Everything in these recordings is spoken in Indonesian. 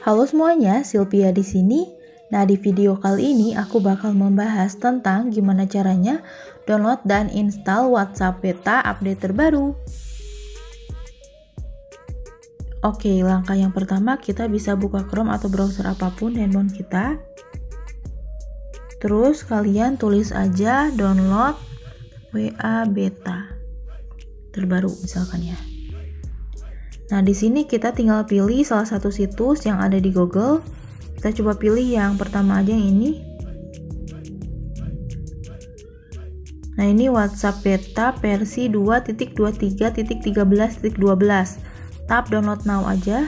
Halo semuanya, Sylvia di sini. Nah, di video kali ini aku bakal membahas tentang gimana caranya download dan install WhatsApp Beta update terbaru. Oke, langkah yang pertama kita bisa buka Chrome atau browser apapun handphone kita. Terus kalian tulis aja download WA Beta terbaru misalkan ya. Nah, di sini kita tinggal pilih salah satu situs yang ada di Google. Kita coba pilih yang pertama aja yang ini. Nah, ini WhatsApp Beta versi 2.23.13.12. Tap download now aja.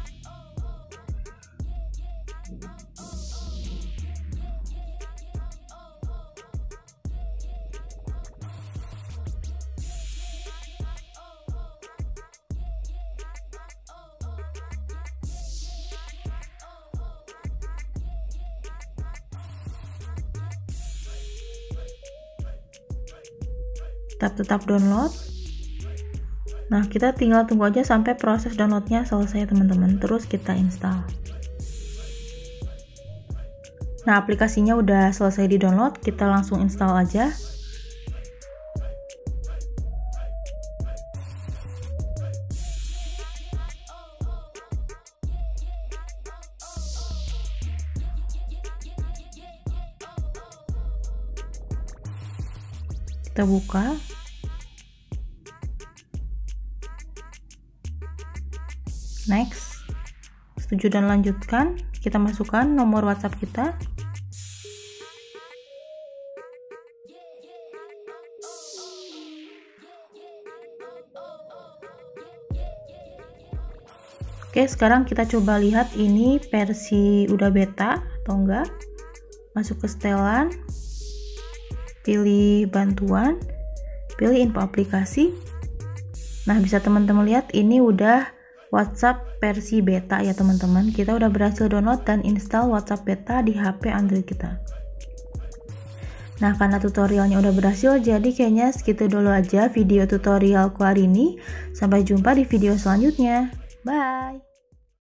Tetap download. Nah, kita tinggal tunggu aja sampai proses downloadnya selesai teman-teman, terus kita install. Nah, aplikasinya udah selesai di download, kita langsung install aja. Kita buka. Next. Setuju dan lanjutkan. Kita masukkan nomor WhatsApp kita. Oke, sekarang kita coba lihat ini versi udah beta atau enggak. Masuk ke setelan. Pilih bantuan, pilih info aplikasi. Nah, bisa teman-teman lihat ini udah WhatsApp versi beta ya teman-teman. Kita udah berhasil download dan install WhatsApp beta di HP Android kita. Nah, karena tutorialnya udah berhasil, jadi kayaknya segitu dulu aja video tutorialku hari ini. Sampai jumpa di video selanjutnya. Bye!